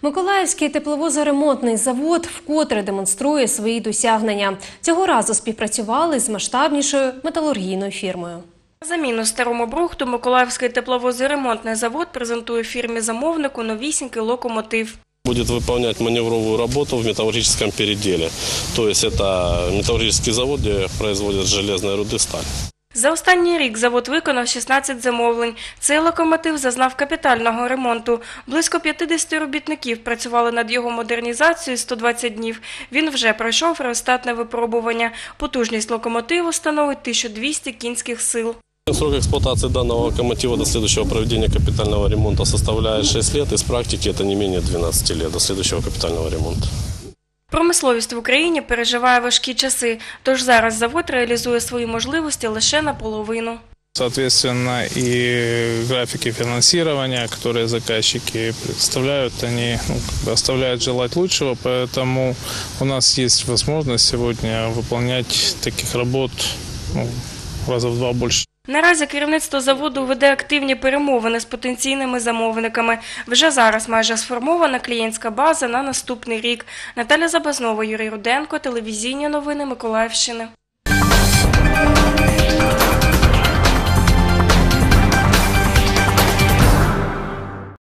Миколаївський тепловозоремонтний завод вкотре демонструє свої досягнення. Цього разу співпрацювали з масштабнішою металургійною фірмою. На заміну старому брухту Миколаївський тепловозоремонтний завод презентує фірмі-замовнику новісінький локомотив. Будет выполнять маневровую работу в металлургическом переделе. То есть это металлургический завод, где производят железные руды, сталь. За останній рік завод виконав 16 замовлень. Цей локомотив зазнав капітального ремонту. Близько 50 робітників працювали над його модернізацією 120 днів. Він вже пройшов реостатне випробування. Потужність локомотиву становить 1200 кінських сил. Срок эксплуатации данного локомотива до следующего проведения капитального ремонта составляет 6 лет. Из практики это не менее 12 лет до следующего капитального ремонта. Промисловість в Україні переживає важкі часи, тож зараз завод реалізує свої можливості лише наполовину. Соответственно, и графики финансирования, которые заказчики представляют, они оставляют желать лучшего, поэтому у нас есть возможность сегодня выполнять таких работ раза в 2 больше. Наразі керівництво заводу веде активні перемовини з потенційними замовниками. Вже зараз майже сформована клієнтська база на наступний рік. Наталя Забазнова, Юрій Руденко, телевізійні новини Миколаївщини.